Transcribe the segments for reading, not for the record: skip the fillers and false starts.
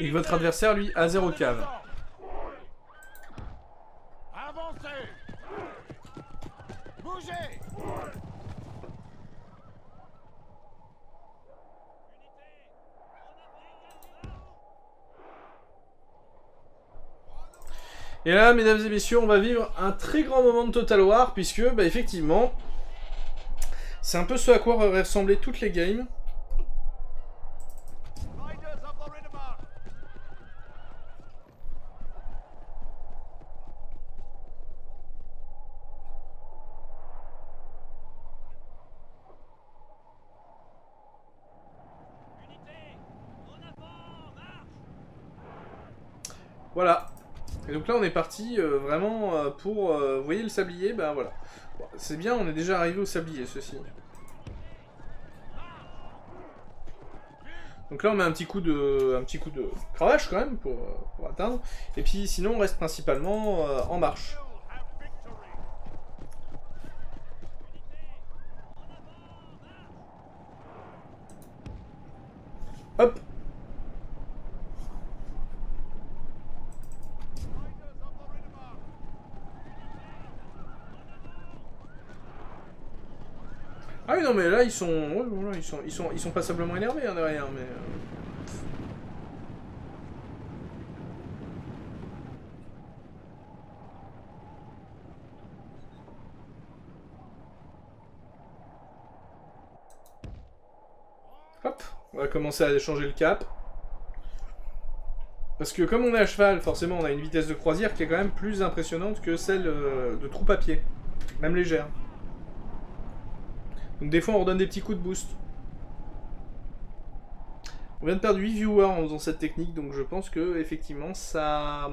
Et que votre adversaire, lui, a 0 cave. Avancez. Bougez. Et là, mesdames et messieurs, on va vivre un très grand moment de Total War, puisque, bah, effectivement, c'est un peu ce à quoi auraient ressemblé toutes les games. Voilà. Et donc là, on est parti vraiment pour... vous voyez le sablier? Bah voilà. Bon, c'est bien, on est déjà arrivé au sablier, ceci. Donc là, on met un petit coup de cravache quand même pour atteindre. Et puis sinon, on reste principalement en marche. Hop. Ah oui, non, mais là, ils sont... Ouais, voilà, ils sont passablement énervés hein, derrière, mais... Hop, on va commencer à changer le cap. Parce que comme on est à cheval, forcément, on a une vitesse de croisière qui est quand même plus impressionnante que celle de troupe à pied. Même légère. Donc des fois, on redonne des petits coups de boost. On vient de perdre 8 viewers en faisant cette technique, donc je pense que effectivement ça...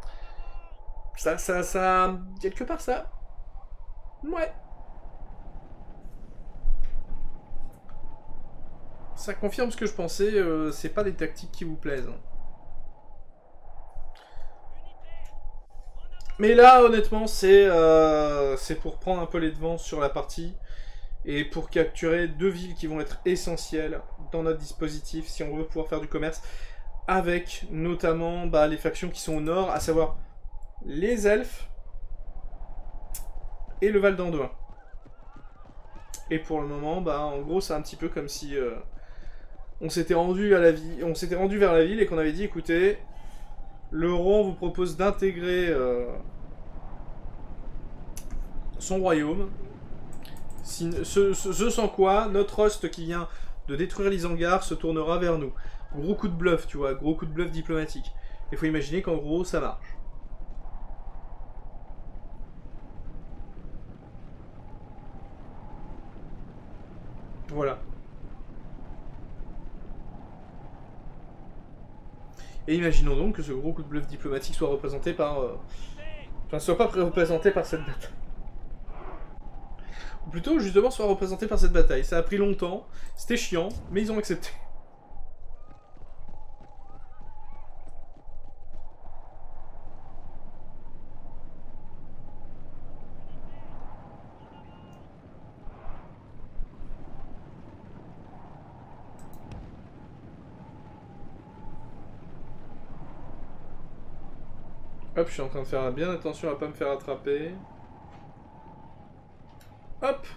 Quelque part ça... Ouais. Ça confirme ce que je pensais, c'est pas des tactiques qui vous plaisent. Mais là, honnêtement, c'est pour prendre un peu les devants sur la partie. Et pour capturer 2 villes qui vont être essentielles dans notre dispositif si on veut pouvoir faire du commerce. Avec notamment bah, les factions qui sont au nord, à savoir les elfes et le Val d'Anduin. Et pour le moment, bah, en gros, c'est un petit peu comme si on s'était rendu vers la ville et qu'on avait dit, écoutez, le roi vous propose d'intégrer son royaume. Ce sans quoi, notre host qui vient de détruire les hangars se tournera vers nous. Gros coup de bluff, tu vois, gros coup de bluff diplomatique. Il faut imaginer qu'en gros, ça marche. Voilà. Et imaginons donc que ce gros coup de bluff diplomatique soit représenté par... Enfin, soit pas représenté par cette bataille. Ou plutôt, justement, soit représenté par cette bataille. Ça a pris longtemps, c'était chiant, mais ils ont accepté. Hop, je suis en train de faire bien attention à pas me faire attraper. Hop.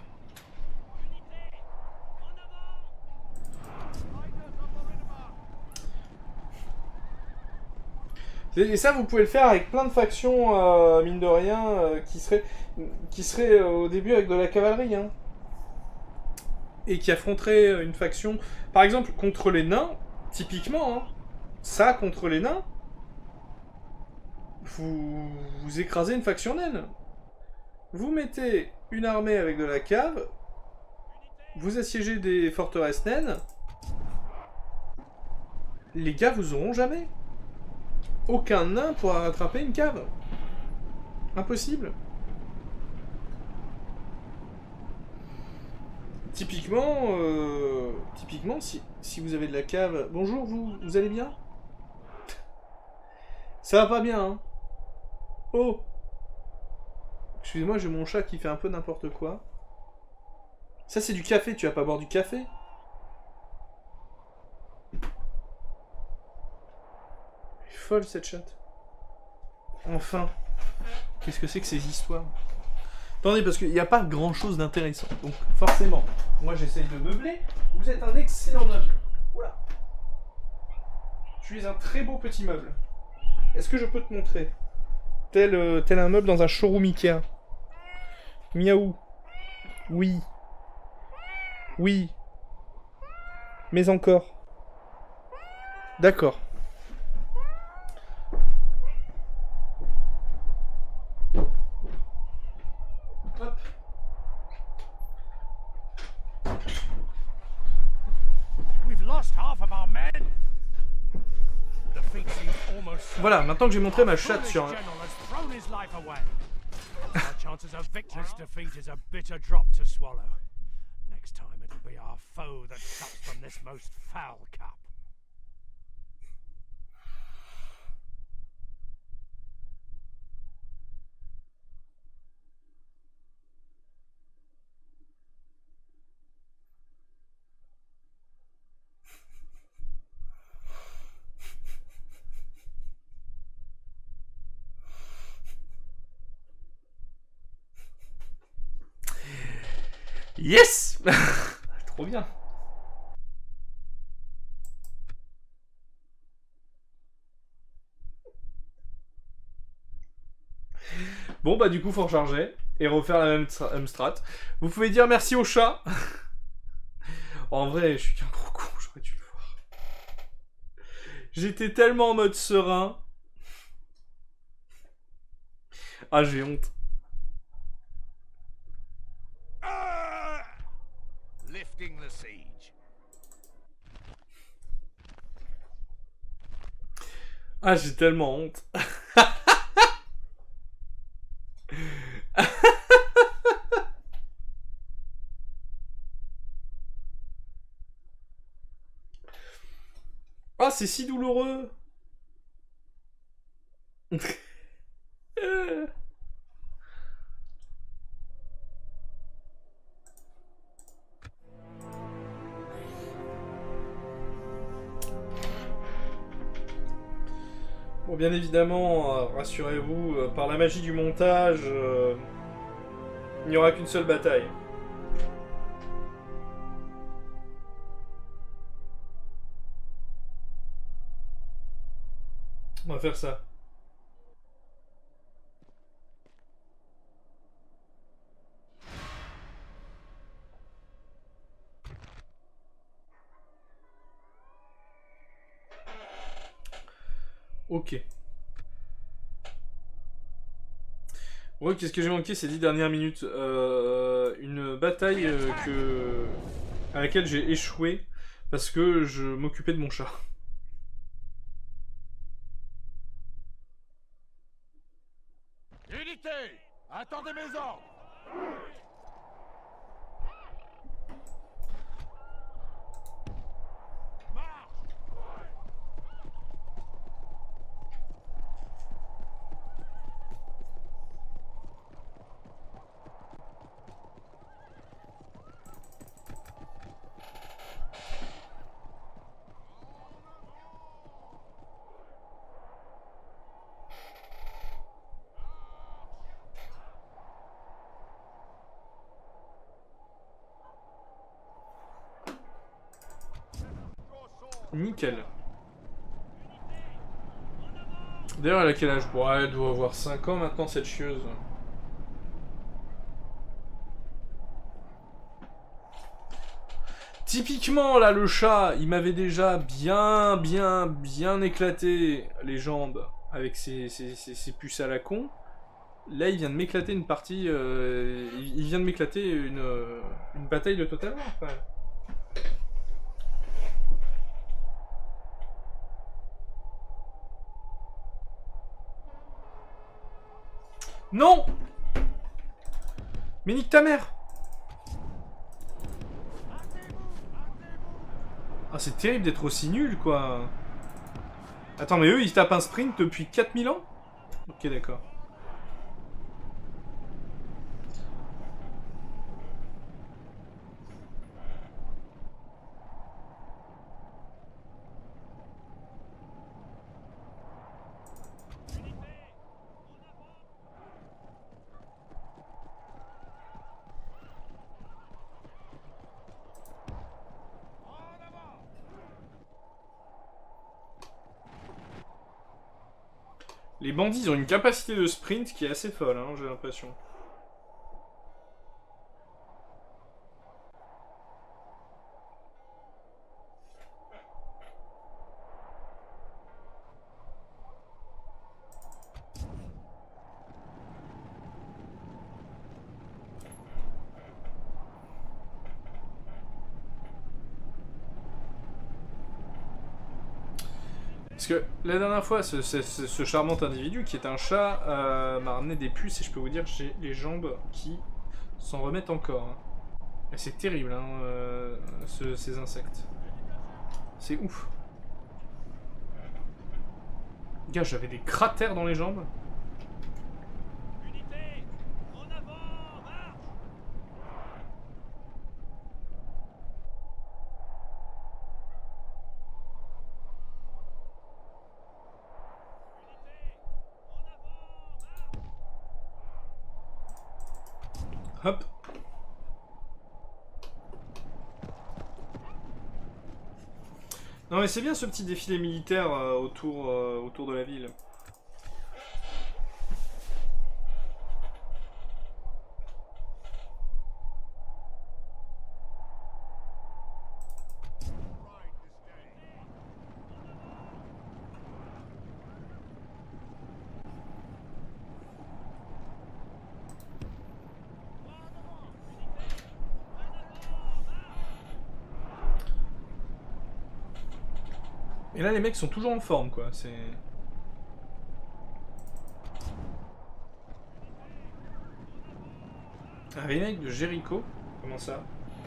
Et ça, vous pouvez le faire avec plein de factions, mine de rien, qui seraient au début avec de la cavalerie. Hein. Et qui affronteraient une faction, par exemple, contre les nains, typiquement. Hein. Ça, contre les nains, vous écrasez une faction naine. Vous mettez une armée avec de la cave, vous assiégez des forteresses naines, les gars vous auront jamais. Aucun nain pourra rattraper une cave. Impossible. Typiquement, si vous avez de la cave... Bonjour, vous allez bien? Ça va pas bien, hein? Oh! Excusez-moi, j'ai mon chat qui fait un peu n'importe quoi. Ça, c'est du café, tu vas pas boire du café? folle cette chatte. Enfin. Qu'est-ce que c'est que ces histoires? Attendez, parce qu'il n'y a pas grand chose d'intéressant. Donc forcément, moi j'essaye de meubler. Vous êtes un excellent meuble. Oula. Tu es un très beau petit meuble. Est-ce que je peux te montrer? Tel un meuble dans un showroom Ikea. Miaou. Oui. Oui. Mais encore. D'accord. Hop. Voilà, maintenant que j'ai montré ma chatte sur un... Yes. Trop bien. Bon bah du coup faut recharger et refaire la même strat. Vous pouvez dire merci au chat. En vrai je suis qu'un gros con, j'aurais dû le voir. J'étais tellement en mode serein. Ah j'ai honte. Ah j'ai tellement honte. Ah c'est si douloureux. Bon, bien évidemment, rassurez-vous, par la magie du montage, il n'y aura qu'une seule bataille. On va faire ça. Ok. Ouais, qu'est-ce que j'ai manqué ces 10 dernières minutes? Une bataille à laquelle j'ai échoué parce que je m'occupais de mon chat. Unité, attendez mes ordres. Nickel. D'ailleurs, elle a quel âge? Bon, elle doit avoir 5 ans maintenant, cette chieuse. Typiquement, là, le chat, il m'avait déjà bien éclaté les jambes avec ses puces à la con. Là, il vient de m'éclater une partie... il vient de m'éclater une bataille de Total War, quand même. Non! Mais nique ta mère! Ah, c'est terrible d'être aussi nul, quoi. Attends, mais eux, ils tapent un sprint depuis 4000 ans? Ok, d'accord. Les bandits ils ont une capacité de sprint qui est assez folle, hein, j'ai l'impression. Parce que la dernière fois, ce charmant individu qui est un chat m'a ramené des puces et je peux vous dire que j'ai les jambes qui s'en remettent encore. Hein. Et c'est terrible, hein, ces insectes. C'est ouf. Gars, j'avais des cratères dans les jambes. Unité, en avant, marche. Hop. Non mais c'est bien ce petit défilé militaire autour de la ville. Et là les mecs sont toujours en forme quoi, c'est... Un remake de Jericho? Comment ça?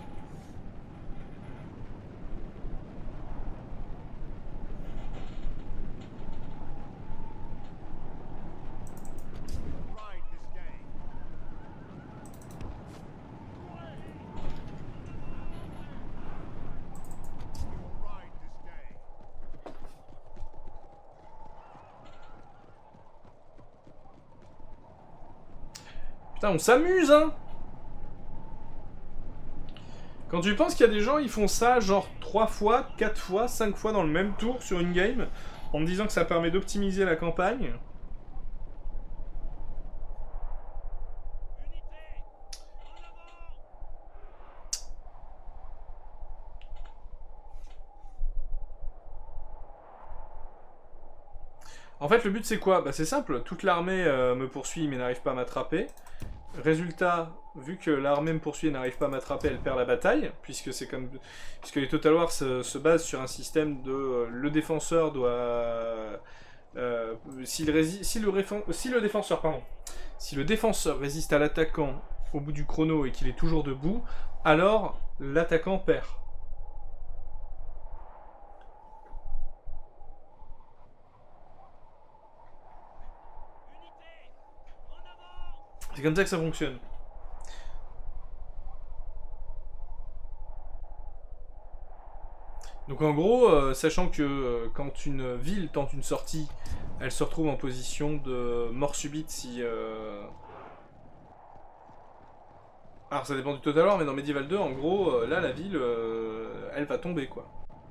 Putain, on s'amuse, hein! Quand tu penses qu'il y a des gens, ils font ça genre 3 fois, 4 fois, 5 fois dans le même tour sur une game, en me disant que ça permet d'optimiser la campagne. En fait, le but c'est quoi? Bah c'est simple, toute l'armée me poursuit mais n'arrive pas à m'attraper. Résultat, vu que l'armée me poursuit et n'arrive pas à m'attraper, elle perd la bataille, puisque c'est comme... puisque les Total War se basent sur un système de... le défenseur doit... si le défenseur résiste à l'attaquant au bout du chrono et qu'il est toujours debout, alors l'attaquant perd. C'est comme ça que ça fonctionne. Donc en gros, sachant que quand une ville tente une sortie, elle se retrouve en position de mort subite si... Alors ça dépend du Total War, mais dans Medieval 2, en gros, là la ville, elle va tomber quoi.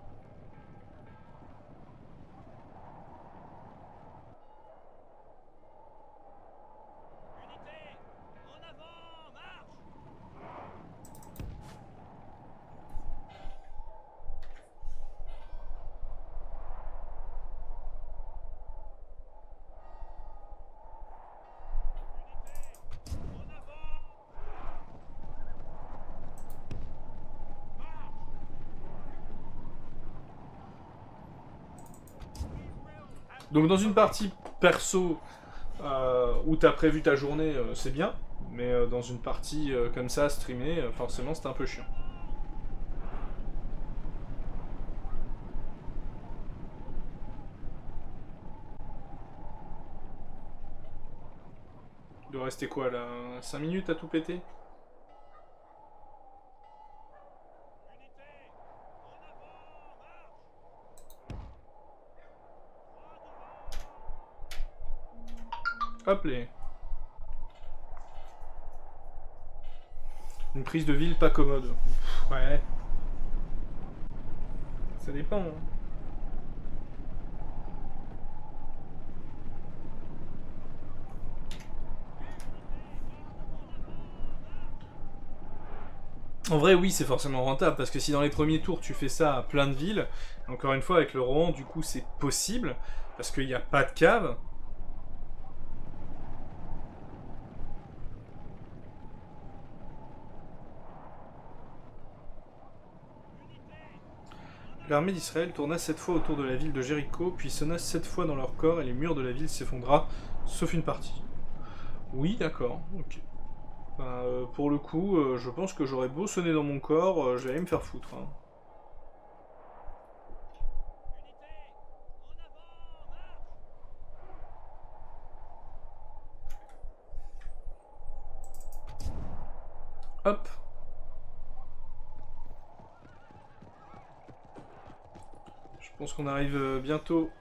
Donc dans une partie perso où t'as prévu ta journée, c'est bien. Mais dans une partie comme ça, streamée, forcément c'est un peu chiant. Il doit rester quoi là? 5 minutes à tout péter? Hop les. Une prise de ville pas commode. Pff, ouais. Ça dépend. Hein. En vrai, oui, c'est forcément rentable, parce que si dans les premiers tours tu fais ça à plein de villes, encore une fois, avec le Rohan, du coup, c'est possible, parce qu'il n'y a pas de cave. L'armée d'Israël tourna 7 fois autour de la ville de Jéricho, puis sonna 7 fois dans leur corps, et les murs de la ville s'effondra, sauf une partie. Oui, d'accord, ok. Ben, pour le coup, je pense que j'aurais beau sonner dans mon corps, je vais aller me faire foutre. Hein. Hop. Je pense qu'on arrive bientôt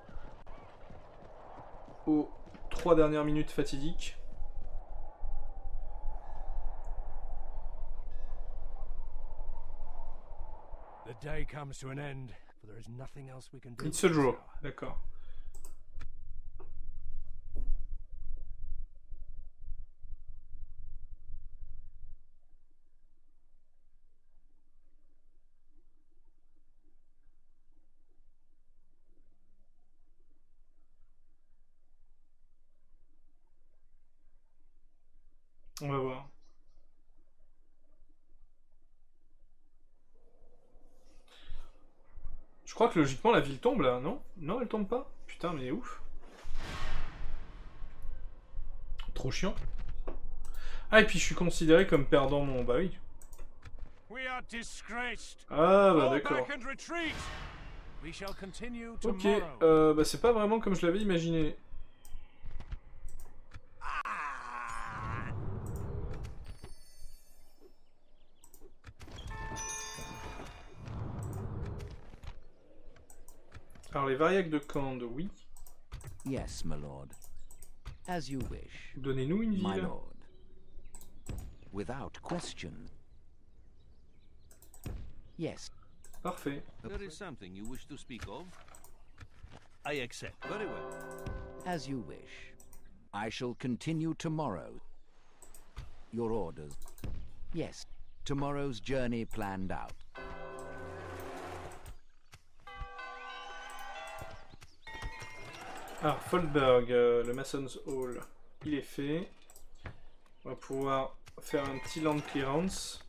aux 3 dernières minutes fatidiques. It's a draw, d'accord. On va voir. Je crois que logiquement la ville tombe là, non? Non, elle tombe pas? Putain, mais ouf. Trop chiant. Ah, et puis je suis considéré comme perdant mon... Bah oui. Ah, bah d'accord. Ok, bah c'est pas vraiment comme je l'avais imaginé. Alors les variacs de Kand, oui. Yes, my lord. As you wish. Donnez-nous une My ville. lord. Without question. Yes. Parfait. There is something you wish to speak of? I accept. Very well. As you wish. I shall continue tomorrow. Your orders. Yes. Tomorrow's journey planned out. Ah, Foldberg, le Mason's Hall, il est fait. On va pouvoir faire un petit land clearance.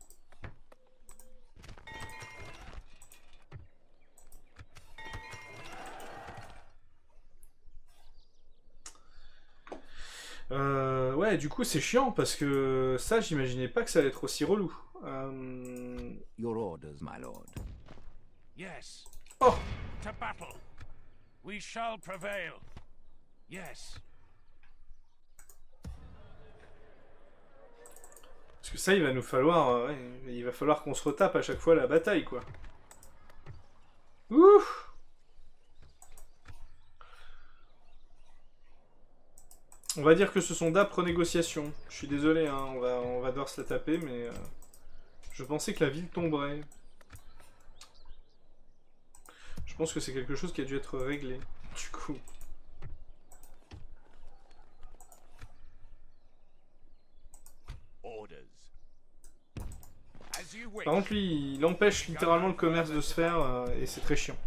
Ouais, du coup c'est chiant parce que ça j'imaginais pas que ça allait être aussi relou. Your orders, my lord. Yes. Oh! To battle. We shall prevail. Yes. Parce que ça il va nous falloir... ouais, il va falloir qu'on se retape à chaque fois la bataille quoi. Ouf! On va dire que ce sont d'âpres négociations. Je suis désolé, hein, on va devoir se la taper, mais... je pensais que la ville tomberait. Je pense que c'est quelque chose qui a dû être réglé, du coup. Par contre, lui, il empêche littéralement le commerce de se faire, et c'est très chiant.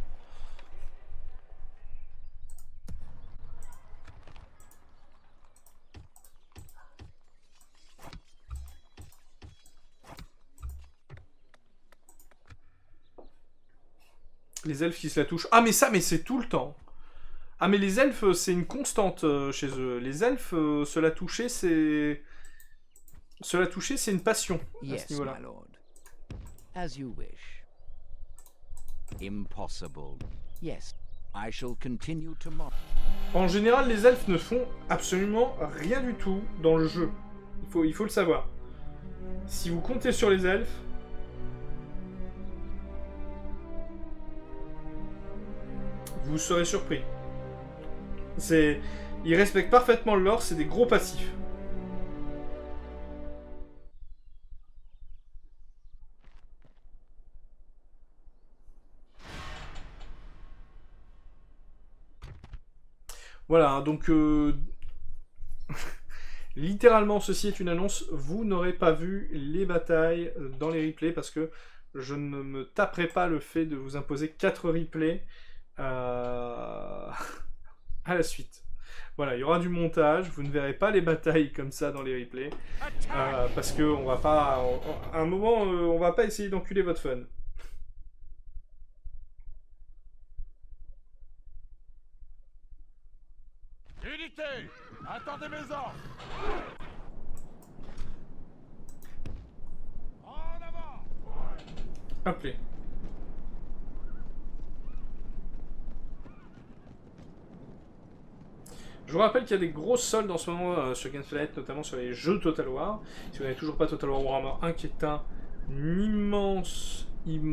Les elfes qui se la touchent. Ah, mais ça, mais c'est tout le temps. Ah, mais les elfes, c'est une constante chez eux. Les elfes, se la toucher, c'est... Se la toucher, c'est une passion à Yes, ce niveau-là. my lord. As you wish. Impossible. Yes. I shall continue tomorrow. En général, les elfes ne font absolument rien du tout dans le jeu. Il faut le savoir. Si vous comptez sur les elfes... vous serez surpris. Ils respectent parfaitement le lore, c'est des gros passifs. Voilà, donc... Littéralement, ceci est une annonce, vous n'aurez pas vu les batailles dans les replays parce que je ne me taperai pas le fait de vous imposer 4 replays à la suite. Voilà, il y aura du montage, vous ne verrez pas les batailles comme ça dans les replays parce que on va pas, à un moment, on va pas essayer d'enculer votre fun. Unité, attendez mes ordres. En avant. Appelez. Je vous rappelle qu'il y a des grosses soldes en ce moment sur Gameplanet, notamment sur les jeux Total War. Si vous n'avez toujours pas Total War Warhammer 1, qui est un immense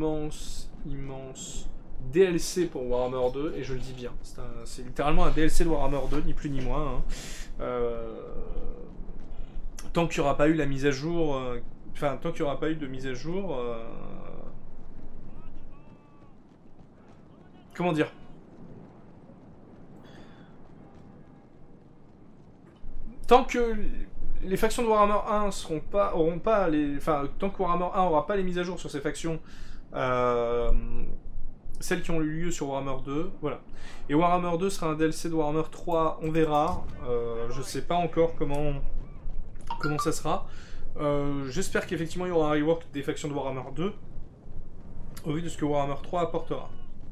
DLC pour Warhammer 2, et je le dis bien. C'est littéralement un DLC de Warhammer 2, ni plus ni moins. Hein. Tant qu'il n'y aura pas eu la mise à jour... Enfin, tant qu'il n'y aura pas eu de mise à jour... Comment dire ? Tant que les factions de Warhammer 1 auront pas les... Enfin, tant que Warhammer 1 aura pas les mises à jour sur ces factions... celles qui ont eu lieu sur Warhammer 2, voilà. Et Warhammer 2 sera un DLC de Warhammer 3, on verra. Je sais pas encore comment ça sera. J'espère qu'effectivement il y aura un rework des factions de Warhammer 2, au vu de ce que Warhammer 3 apportera.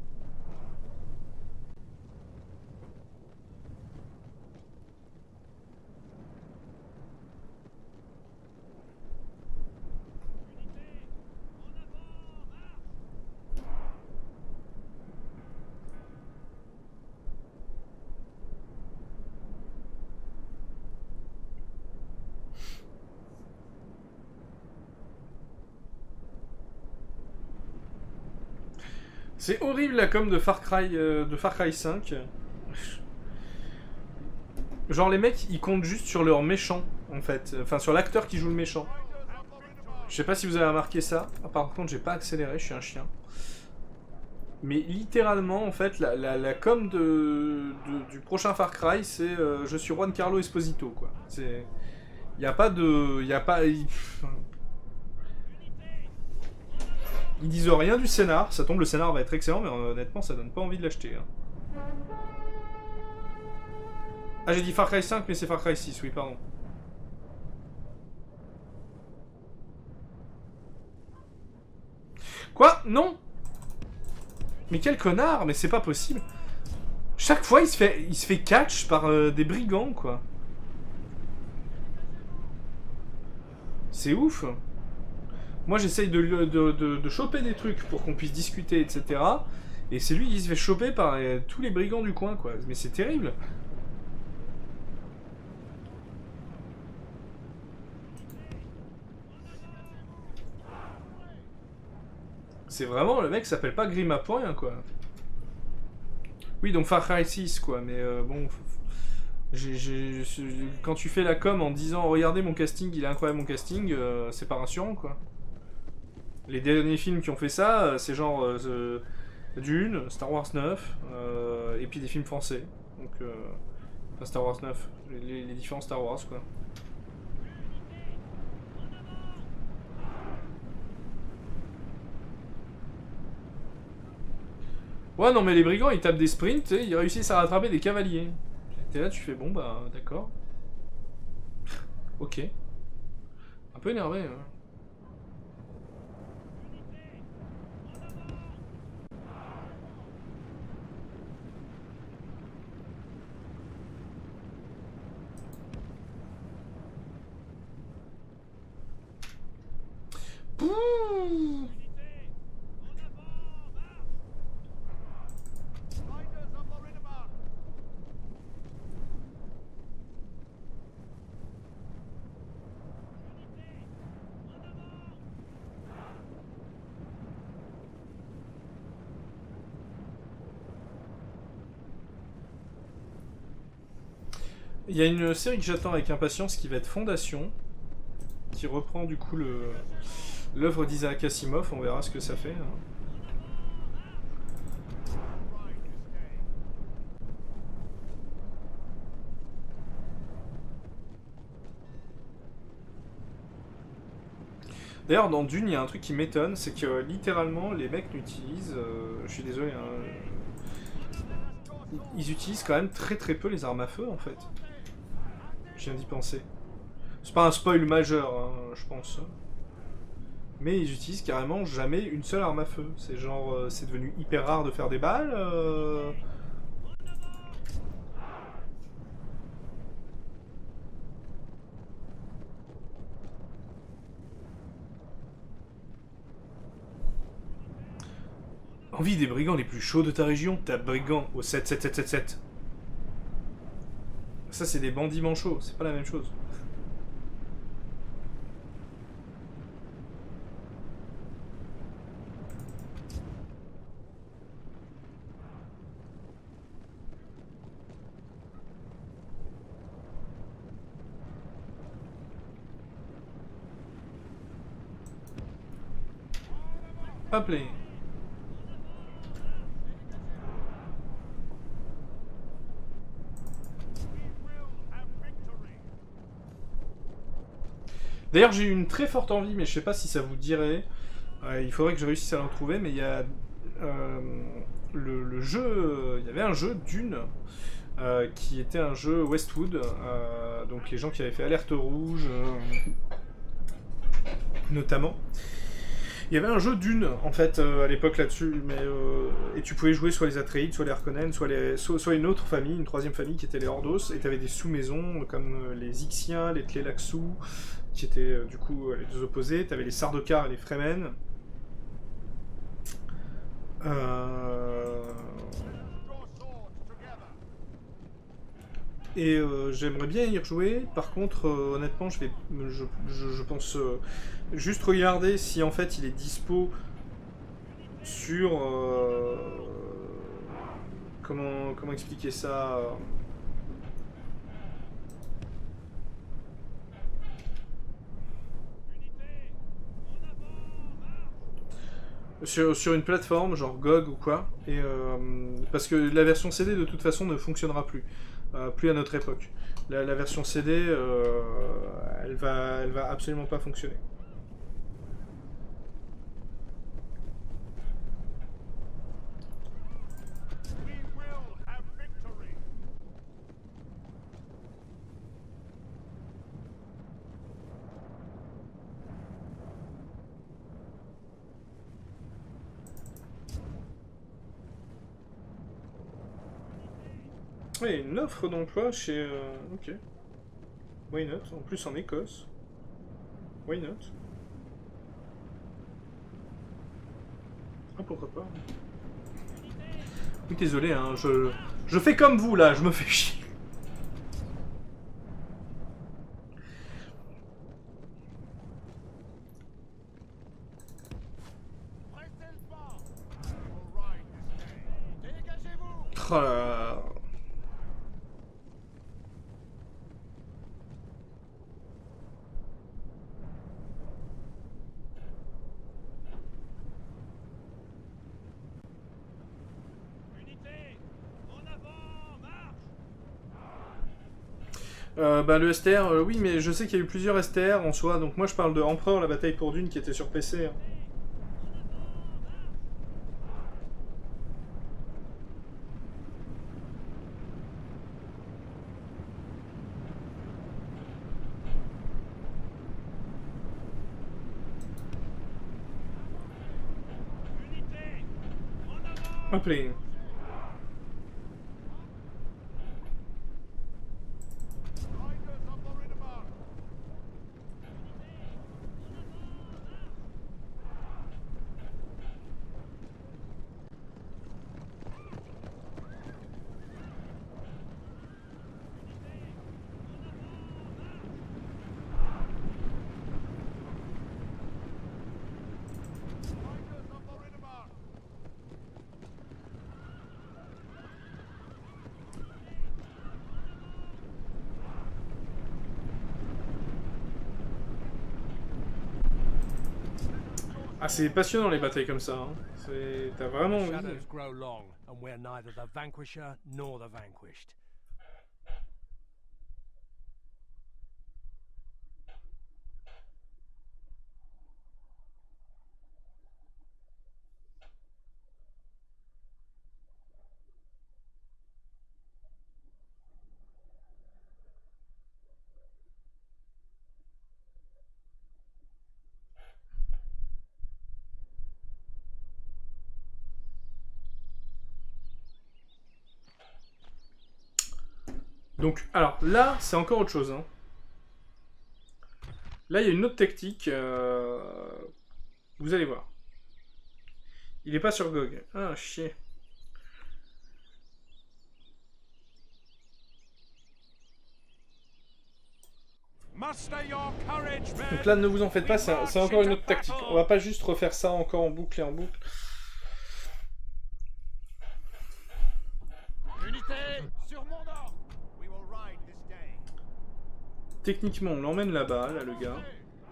C'est horrible la com de Far Cry 5. Genre les mecs ils comptent juste sur leur méchant en fait. Enfin sur l'acteur qui joue le méchant. Je sais pas si vous avez remarqué ça. Ah, par contre j'ai pas accéléré, je suis un chien. Mais littéralement en fait la com du prochain Far Cry c'est je suis Juan Carlo Esposito quoi. C'est... Y a pas de... Y a pas... Ils disent rien du scénar, ça tombe, le scénar va être excellent, mais honnêtement, ça donne pas envie de l'acheter. Hein. Ah, j'ai dit Far Cry 5, mais c'est Far Cry 6, oui, pardon. Quoi? Non? Mais quel connard? Mais c'est pas possible. Chaque fois, il se fait catch par des brigands, quoi. C'est ouf. Moi j'essaye de choper des trucs pour qu'on puisse discuter, etc. Et c'est lui qui se fait choper par tous les brigands du coin, quoi. Mais c'est terrible. C'est vraiment, le mec s'appelle pas Grima pour rien, quoi. Oui, donc Far Cry 6, quoi. Mais bon... quand tu fais la com en disant « Regardez mon casting, il est incroyable mon casting c'est pas rassurant, quoi. Les derniers films qui ont fait ça, c'est genre Dune, Star Wars 9, et puis des films français. Donc, enfin Star Wars 9, les différents Star Wars quoi. Ouais non mais les brigands ils tapent des sprints et ils réussissent à rattraper des cavaliers. T'es là tu fais bon bah d'accord. Ok. Un peu énervé hein. Pouh. Il y a une série que j'attends avec impatience qui va être Fondation, qui reprend du coup l'œuvre d'Isaac Asimov, on verra ce que ça fait. Hein. D'ailleurs, dans Dune, il y a un truc qui m'étonne, c'est que littéralement, les mecs n'utilisent... je suis désolé, hein, ils utilisent quand même très très peu les armes à feu, en fait. Je viens d'y penser. C'est pas un spoil majeur, hein, je pense. Mais ils utilisent carrément jamais une seule arme à feu. C'est genre, c'est devenu hyper rare de faire des balles. Envie des brigands les plus chauds de ta région, t'as brigand au 77777. Ça, c'est des bandits manchots, c'est pas la même chose. Appelez. D'ailleurs, j'ai eu une très forte envie, mais je sais pas si ça vous dirait. Il faudrait que je réussisse à l'en trouver, mais il y a le jeu. Il y avait un jeu Dune qui était un jeu Westwood. Donc les gens qui avaient fait Alerte Rouge, notamment. Il y avait un jeu Dune en fait à l'époque là-dessus, mais et tu pouvais jouer soit les Atreides, soit les Harkonnen, soit une autre famille, une troisième famille qui était les Ordos, et tu avais des sous-maisons comme les Ixiens, les Tleilaxu, qui étaient du coup les deux opposés. Tu avais les Sardaukar et les Fremen. Et j'aimerais bien y rejouer. Par contre, honnêtement, je pense juste regarder si en fait il est dispo sur comment expliquer ça. Sur une plateforme, genre GOG ou quoi, et parce que la version CD de toute façon ne fonctionnera plus, plus à notre époque. La version CD, elle va absolument pas fonctionner. Oui, une offre d'emploi chez... ok. Why not? En plus en Écosse. Why not? Ah, pourquoi pas. Oui, désolé, hein, je fais comme vous, là, je me fais chier. Oh là là. Bah le STR, oui, mais je sais qu'il y a eu plusieurs STR en soi, donc moi je parle de Empereur, la bataille pour Dune qui était sur PC. Hein. Appelez. Ah, c'est passionnant les batailles comme ça. Hein. T'as vraiment envie. Shadows grow long, and we're neither the vanquisher nor the vanquished. Donc, alors là, c'est encore autre chose. Hein. Là, il y a une autre technique. Vous allez voir. Il est pas sur GOG. Ah, chier. Donc là, ne vous en faites pas, c'est encore une autre tactique. On va pas juste refaire ça encore en boucle et en boucle. Techniquement, on l'emmène là-bas, là, le gars.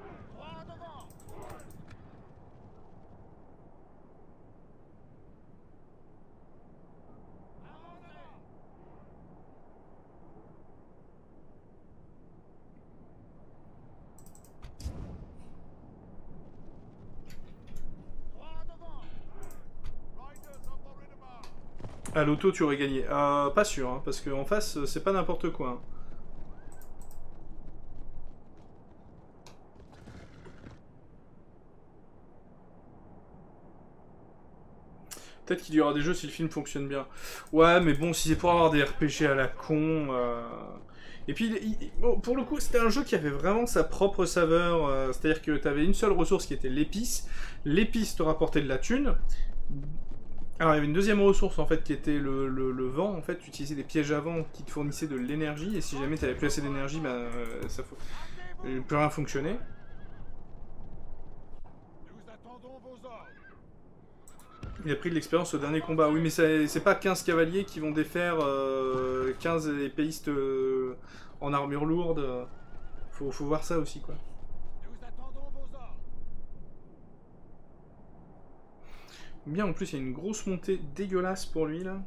À l'auto, tu aurais gagné. Pas sûr, hein, parce qu'en face, c'est pas n'importe quoi. Hein. Peut-être qu'il y aura des jeux si le film fonctionne bien. Ouais, mais bon, si c'est pour avoir des RPG à la con... Et puis, bon, pour le coup, c'était un jeu qui avait vraiment sa propre saveur. C'est-à-dire que tu avais une seule ressource qui était l'épice. L'épice te rapportait de la thune. Alors, il y avait une deuxième ressource, en fait, qui était le vent. En fait, tu utilisais des pièges à vent qui te fournissaient de l'énergie. Et si jamais tu n'avais plus assez d'énergie, ben, ça ne peut rien fonctionner. Il a pris de l'expérience au dernier combat. Oui, mais c'est pas 15 cavaliers qui vont défaire 15 épéistes en armure lourde. Faut voir ça aussi, quoi. Bien, en plus, il y a une grosse montée dégueulasse pour lui, là.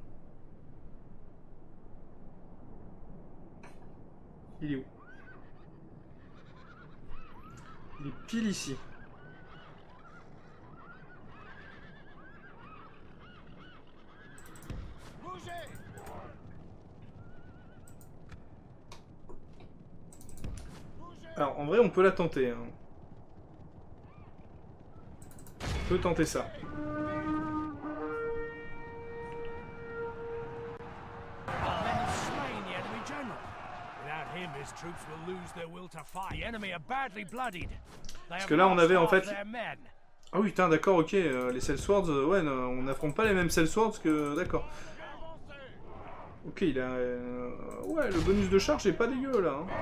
Il est où? Il est pile ici. Alors, en vrai, on peut la tenter. Hein. On peut tenter ça. Parce que là, on avait en fait... Ah oui, putain, d'accord, ok. Les Sellswords, ouais, non, on n'affronte pas les mêmes Sellswords que... D'accord. Ok, il a... ouais, le bonus de charge est pas dégueu, là. Hein.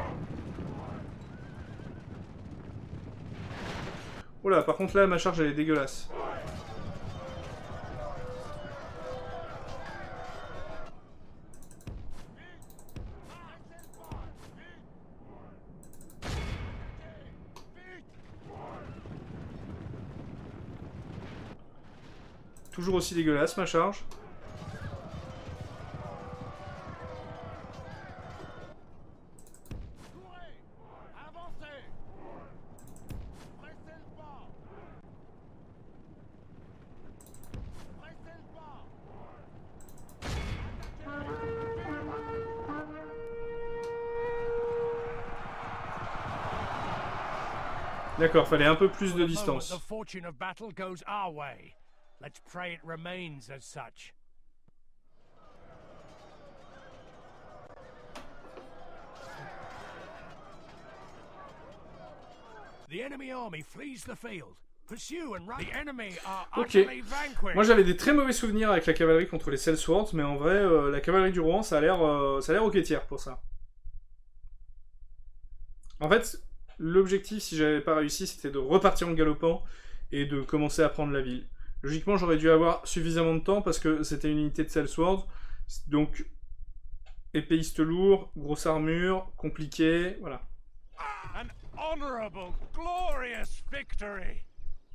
Oula, par contre, là, ma charge, elle est dégueulasse. Toujours aussi dégueulasse, ma charge. D'accord, fallait un peu plus de distance. Let's pray it remains as such. The enemy army flees the field. Pursue and run. The enemy are utterly vanquished. Moi j'avais des très mauvais souvenirs avec la cavalerie contre les Sellswords, mais en vrai, la cavalerie du Rohan, ça a l'air roquetière pour ça. En fait, l'objectif, si j'avais pas réussi, c'était de repartir en galopant et de commencer à prendre la ville. Logiquement, j'aurais dû avoir suffisamment de temps parce que c'était une unité de Sellswords. Donc, épéiste lourd, grosse armure, compliqué, voilà. An honorable, glorious victory.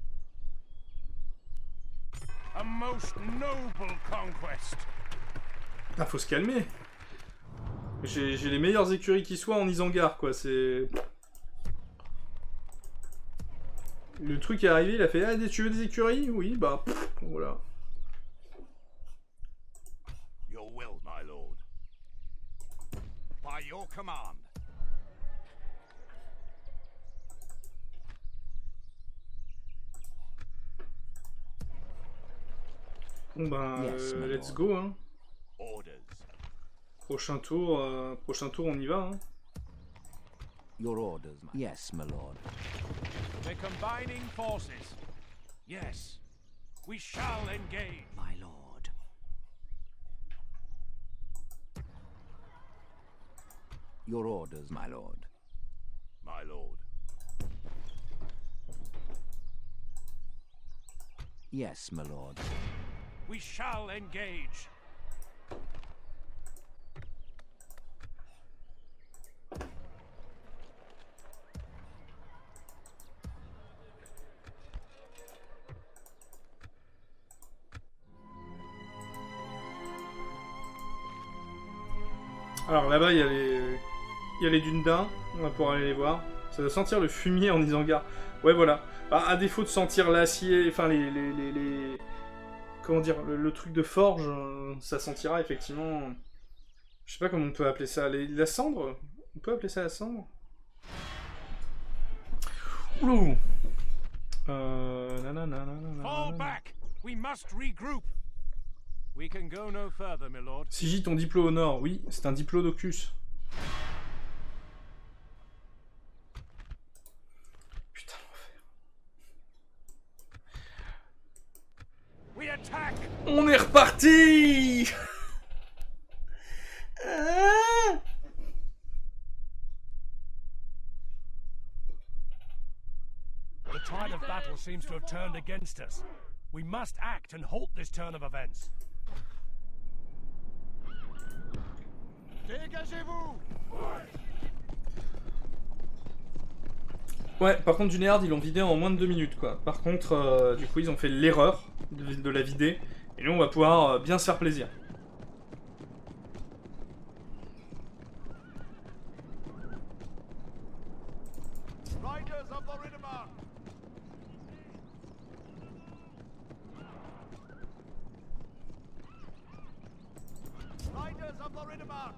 A most noble conquest. Ah, faut se calmer. J'ai les meilleures écuries qui soient en Isengard, quoi. C'est... Le truc est arrivé, il a fait « Ah, tu veux des écuries ?» Oui, bah, voilà. Your will, my lord. By your command. Bon ben, let's go, hein. Orders. Prochain tour, on y va. Hein. Your orders. Yes, my lord. We're combining forces. Yes. We shall engage. My lord. Your orders, my lord. My lord. Yes, my lord. We shall engage. Alors là-bas, il y a les dunes d'un. On va pouvoir aller les voir. Ça doit sentir le fumier en Isengard. Ouais, voilà. Bah, à défaut de sentir l'acier, enfin les... Comment dire, le truc de forge, ça sentira effectivement... Je sais pas comment on peut appeler ça. La cendre? On peut appeler ça la cendre? Oulou. Fall back. We must regroup. We can go no further, my lord. Sigis ton diplôme au nord. Oui, c'est un diplodocus. Putain, l'enfer. We attack. On est reparti. The tide of battle seems to have turned against us. We must act and halt this turn of events. Dégagez-vous! Ouais, par contre, Dunéard, ils l'ont vidé en moins de 2 minutes, quoi. Par contre, du coup, ils ont fait l'erreur de la vider. Et nous, on va pouvoir bien se faire plaisir. Riders of the Riddermark! Riders of the Riddermark!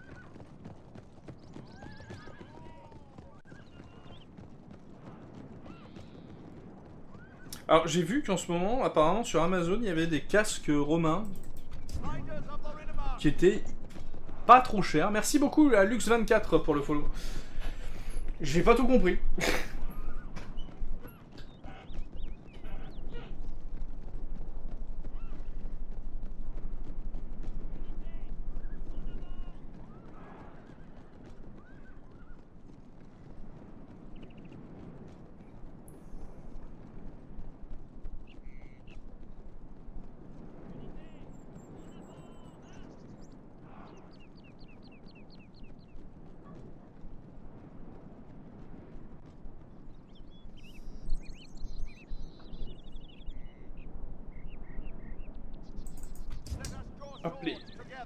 Alors, j'ai vu qu'en ce moment, apparemment, sur Amazon, il y avait des casques romains qui étaient pas trop chers. Merci beaucoup à Lux24 pour le follow. J'ai pas tout compris. Appelé.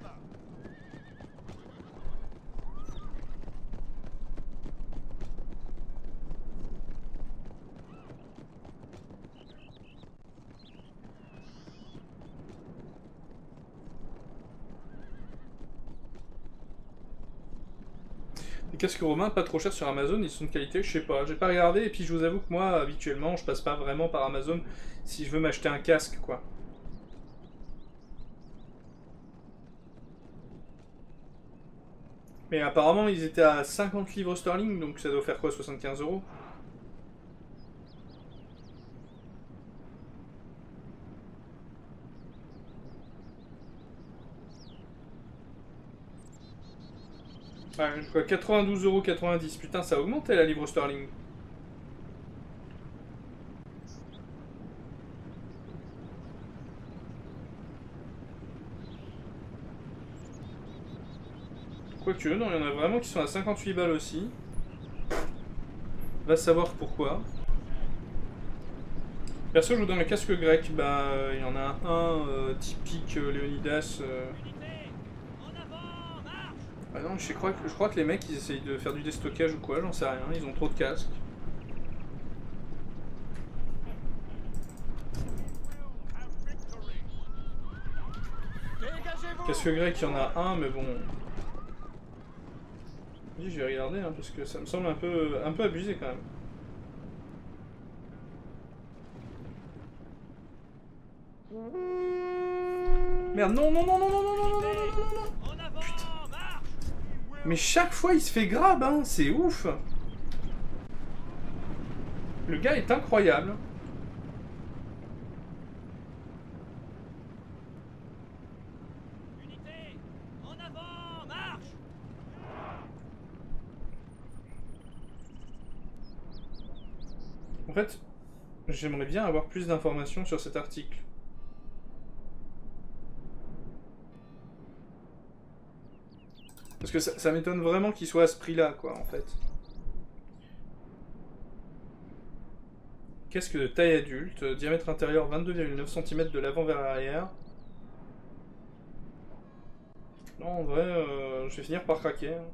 Les casques romains pas trop chers sur Amazon, ils sont de qualité, je sais pas, j'ai pas regardé et puis je vous avoue que moi habituellement je passe pas vraiment par Amazon si je veux m'acheter un casque quoi. Mais apparemment, ils étaient à 50 livres sterling, donc ça doit faire quoi, 75 €? Ouais, je crois 92,90 €. Putain, ça a augmenté la livre sterling. Quoique, non, il y en a vraiment qui sont à 58 balles aussi. Va savoir pourquoi. Perso, je vous donne un casque grec. Bah, il y en a un typique Léonidas. Ah non, je crois que les mecs, ils essayent de faire du déstockage ou quoi, j'en sais rien. Ils ont trop de casques. Casque grec, il y en a un, mais bon... Je vais regarder hein, parce que ça me semble un peu abusé quand même. Merde, non, non, non, non, non, non, non, non, non, non, non. Putain. Mais chaque fois, il se fait grab, hein. C'est ouf. Le gars est incroyable. Unité, en avant, marche. En fait, j'aimerais bien avoir plus d'informations sur cet article. Parce que ça m'étonne vraiment qu'il soit à ce prix-là, quoi, en fait. Casque de taille adulte, diamètre intérieur 22,9 cm de l'avant vers l'arrière. Non, en vrai, je vais finir par craquer. Hein.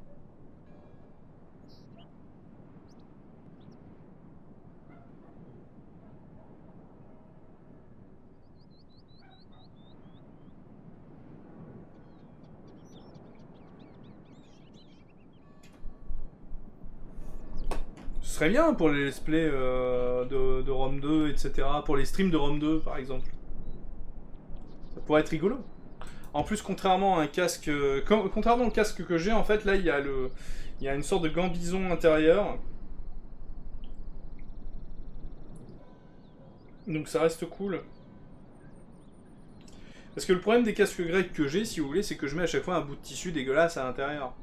Ce serait bien pour les let's play de Rome 2, etc. Pour les streams de Rome 2, par exemple. Ça pourrait être rigolo. En plus, contrairement à un casque... contrairement au casque que j'ai, en fait, là, il y a une sorte de gambison intérieur. Donc ça reste cool. Parce que le problème des casques grecs que j'ai, si vous voulez, c'est que je mets à chaque fois un bout de tissu dégueulasse à l'intérieur.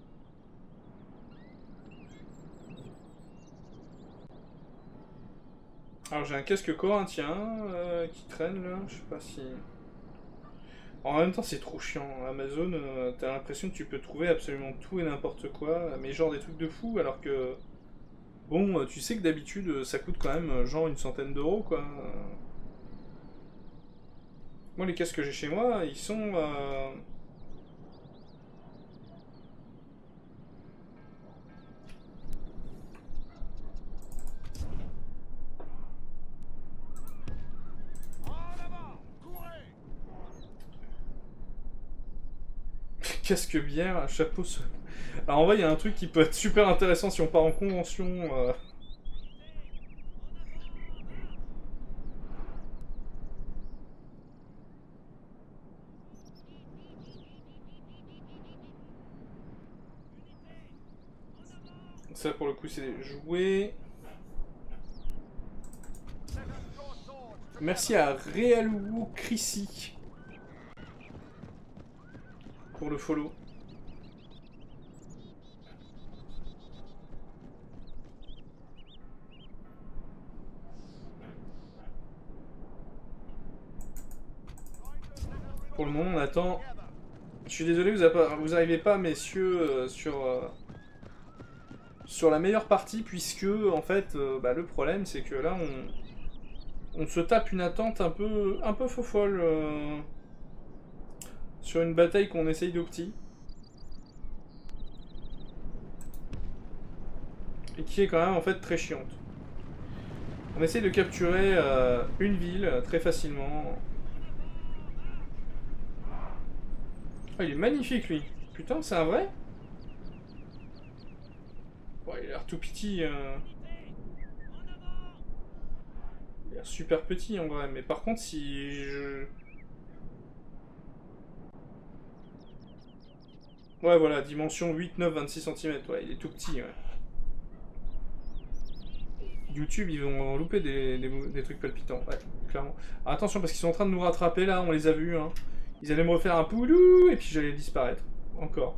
Alors j'ai un casque corinthien qui traîne là, je sais pas si... En même temps c'est trop chiant, Amazon, t'as l'impression que tu peux trouver absolument tout et n'importe quoi, mais genre des trucs de fou, alors que... Bon, tu sais que d'habitude ça coûte quand même genre une centaine d'euros quoi. Moi les casques que j'ai chez moi, ils sont... Casque bière, chapeau... Alors en vrai il y a un truc qui peut être super intéressant si on part en convention... Ça pour le coup c'est des jouets. Merci à Realou Chrissy pour le follow. Pour le moment on attend. Je suis désolé, vous arrivez pas messieurs sur la meilleure partie, puisque en fait le problème c'est que là on se tape une attente un peu faux folle sur une bataille qu'on essaye d'opti et qui est quand même en fait très chiante. On essaye de capturer une ville très facilement. Oh, il est magnifique lui. Putain, c'est un vrai? Bon, il a l'air tout petit. Il a l'air super petit en vrai, mais par contre si je... Ouais voilà, dimension 8, 9, 26 cm, ouais, il est tout petit, ouais. YouTube, ils vont louper des trucs palpitants, ouais, clairement. Alors, attention, parce qu'ils sont en train de nous rattraper là, on les a vus, hein. Ils allaient me refaire un poulou, et puis j'allais disparaître. Encore.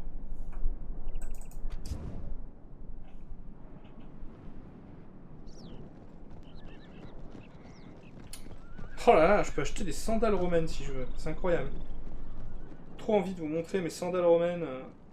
Oh là là, je peux acheter des sandales romaines si je veux, c'est incroyable. Trop envie de vous montrer mes sandales romaines.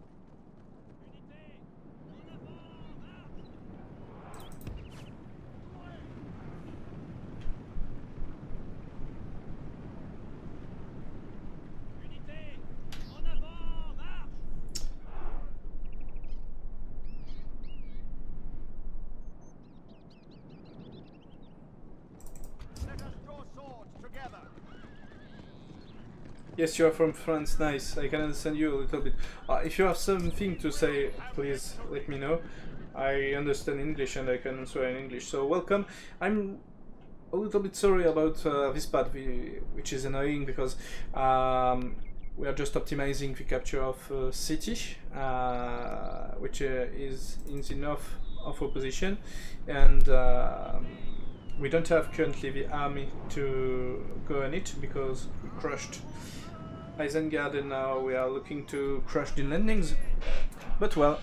Yes, you are from France. Nice. I can understand you a little bit. If you have something to say, please let me know. I understand English and I can answer in English. So welcome. I'm a little bit sorry about this part, which is annoying because we are just optimizing the capture of city, which is in the north of our position, and we don't have currently the army to go on it because we crushed Isengard, and now we are looking to crush the landings. But well,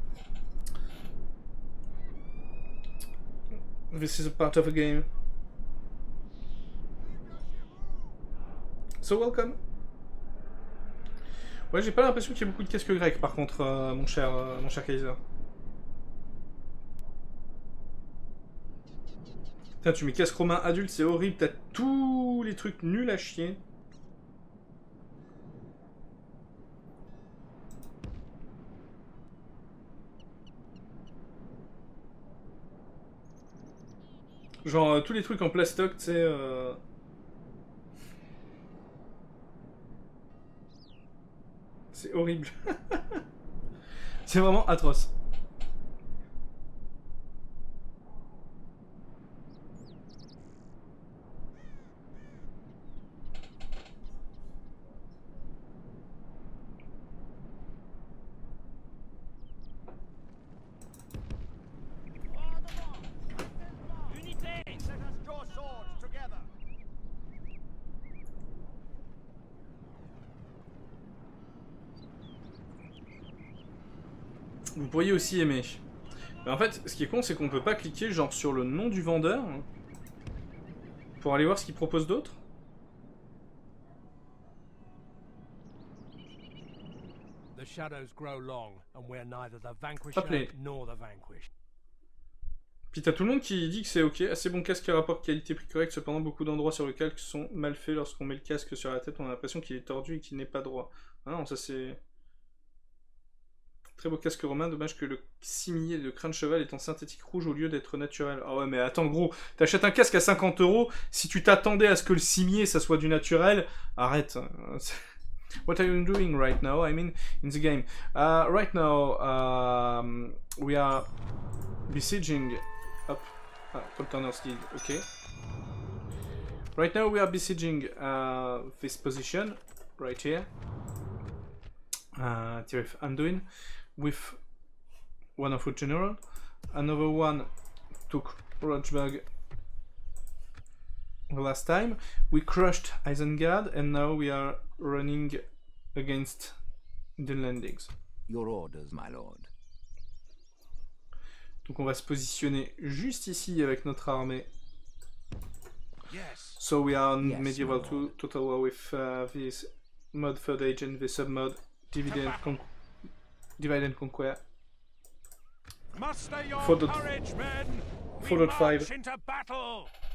this is a part of the game. So welcome. Ouais, j'ai pas l'impression qu'il y ait beaucoup de casques grecs par contre, mon cher Kaiser. Putain, tu mets casque romain adulte, c'est horrible, t'as tous les trucs nuls à chier. Genre tous les trucs en plastoc, tu sais. C'est horrible. C'est vraiment atroce. Vous pourriez aussi aimer. Mais en fait, ce qui est con, c'est qu'on peut pas cliquer genre sur le nom du vendeur pour aller voir ce qu'il propose d'autre. The shadows grow long, and we're neither the vanquisher nor the vanquished. Puis t'as tout le monde qui dit que c'est ok, assez bon casque à rapport qualité-prix correct, cependant beaucoup d'endroits sur le calque sont mal faits. Lorsqu'on met le casque sur la tête, on a l'impression qu'il est tordu et qu'il n'est pas droit. Ah non, ça c'est... Très beau casque romain, dommage que le cimier de crâne cheval est en synthétique rouge au lieu d'être naturel. Ah ouais, mais attends gros, t'achètes un casque à 50 €, si tu t'attendais à ce que le cimier ça soit du naturel, arrête. What are you doing right now? I mean, in the game. Right now, we are besieging... Hop, Polterner Steed, ok. Right now we are besieging this position, right here. Tirith Anduin. With one of our general, another one took Rochburg the last time. We crushed Isengard, and now we are running against the landings. Your orders, my lord. Donc on va se positionner juste ici avec notre armée. Yes. So we are on medieval total war with this mod third agent, the sub-mod Divide and Conquer. Muster your 4.5. courage, men. We march into battle.